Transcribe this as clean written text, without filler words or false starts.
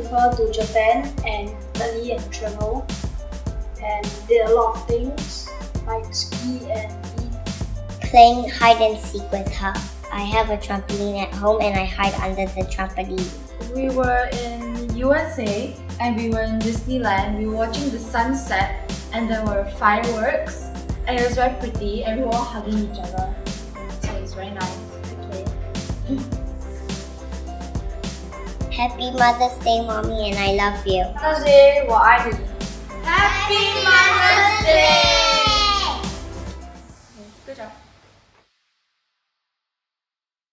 with her to Japan and Italy and travel, and did a lot of things like ski and eat. Playing hide and seek with her. I have a trampoline at home and I hide under the trampoline. We were in USA and we were in Disneyland. We were watching the sunset and there were fireworks and it was very pretty and we were all hugging each other. So it was very nice. Okay. Happy Mother's Day, Mommy, and I love you. Mother's Day, 我爱你。 Happy Mother's Day!